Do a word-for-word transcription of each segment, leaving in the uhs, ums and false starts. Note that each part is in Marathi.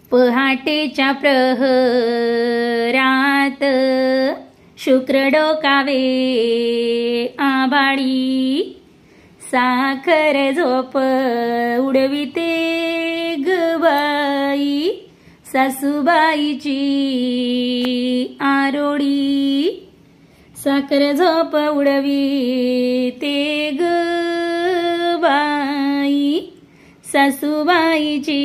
पहाटेच्या प्रहरात शुक्र डोकावे आबाळी, साखर झोप उडविते गबाई, सासूबाईची आरोळी, साखर झोप उडविते गबाई, सासूबाईची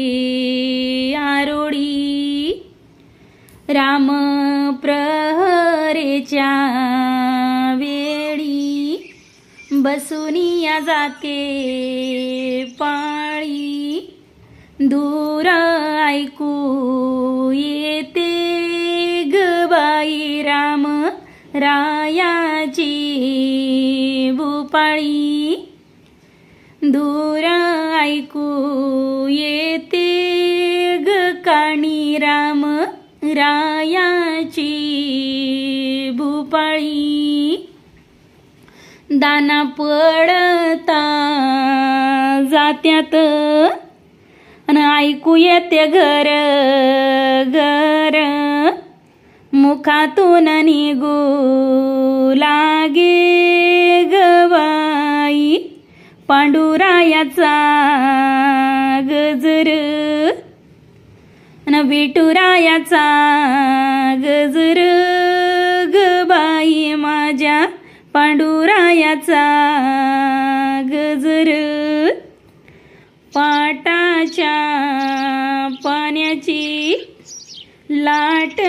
आरोळी। राम प्रहरेच्या वेळी बसुनिया जाते पाळी, दूर ऐकू येते गबाई राम रायाची भूपाळी, दूर ऐकू येते ग काणी राम रायाची भूपाळी। दाना पडता जात्यात अन ऐकू येते घर घर, मुखातून निघू लागे गबाई, पांडुरायाचा गजर न विठुरायाचा गजर गबाई, माझ्या पांडुरायाचा गजर। पाटाच्या पाण्याची लाट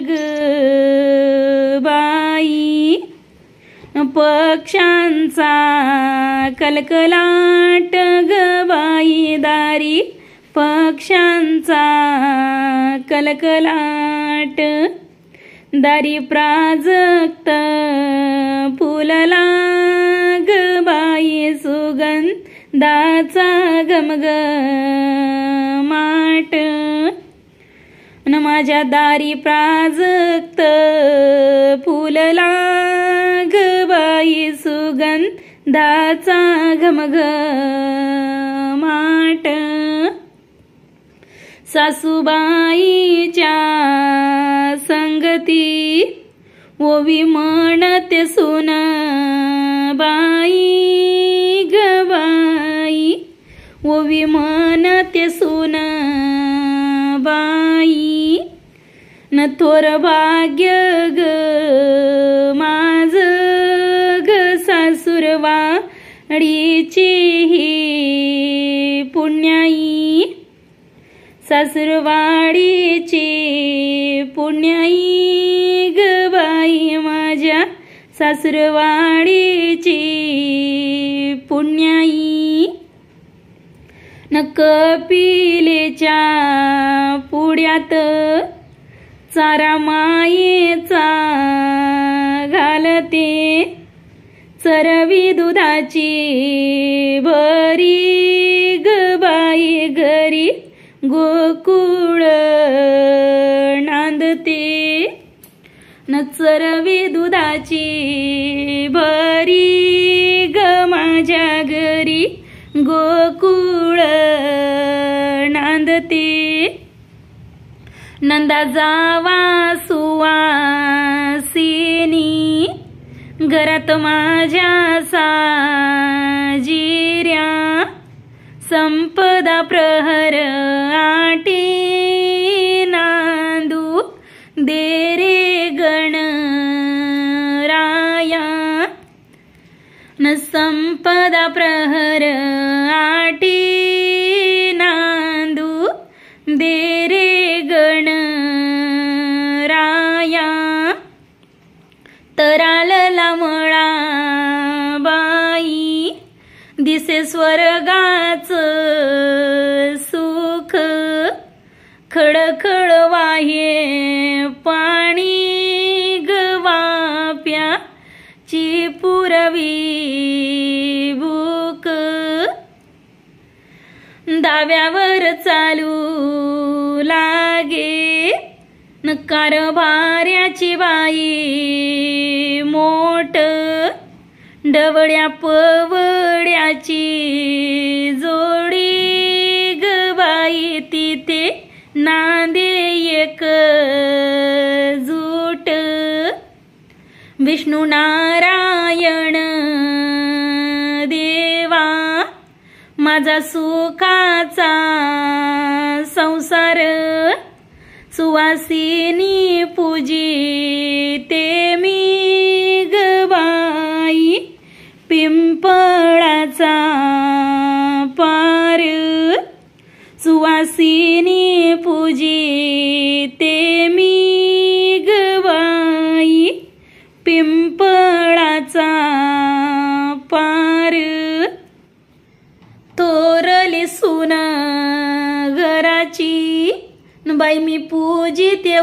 गबाई, पक्ष्यांचा कलकलाट गबाई, दारी पक्ष्यांचा कलकलाट, दारी प्राजक्त फुलला गबाई, सुगंधाचा घमघमाट, न माझ्या दारी प्राजक्त फुलला गबाई, सुगंधाचा घमघमाट। सासूबाईच्या संगती ओवी म्हणते सुनबाई गबाई, ओवी म्हणते सुनबाई, न थोर भाग्य ग माझ ग सासूरवाडीची ही पुण्याई, सासूरवाडीची पुण्याई गबाई, माझ्या सासूरवाडीची पुण्याई। न कपिलेच्या पुढ्यात चारा मायेचा घालते, चरवी दुधाची भरी गबाई, घरी गोकुळ नांदते, न चरवी दुधाची भरी ग माझ्या घरी गोकुळ नांदते। नंदा जावा सुवासिनी, घरात माझ्या साजिऱ्या, संपदा प्रहर आटी नांदू दे रे गणराया, न संपदा प्रहर आटी नांदू दे रे गणराया। तरालला मळा बाई, दिसे स्वर्गाच सुख, खळखळ वाहे पाणी गवाप्याची पुरवी भूक, दाव्यावर चालू लागे न कारभार्याची बाई मोठ, डवळ्या पवळ्याची जोडी ग बाई, तिथे नांदे एक जूट विष्णू नारायण देवा माझा सुखाचा संसार सुवासिनी पूजिते मी गबाई पिंपळाचा पार सुवासिनी पूजिते मी गबाई पिंपळाचा पार तोरली सून घराची बाई मी पूजिते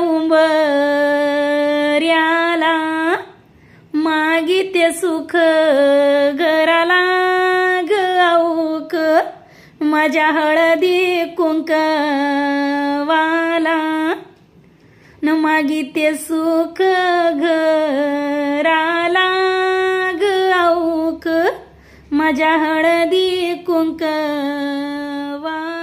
उंबऱ्याला मागिते सुख घराला गाऊक माझ्या हळदी कुंकवाला न मागिते सुख घराला गाऊक माझ्या हळदी कुंकवाला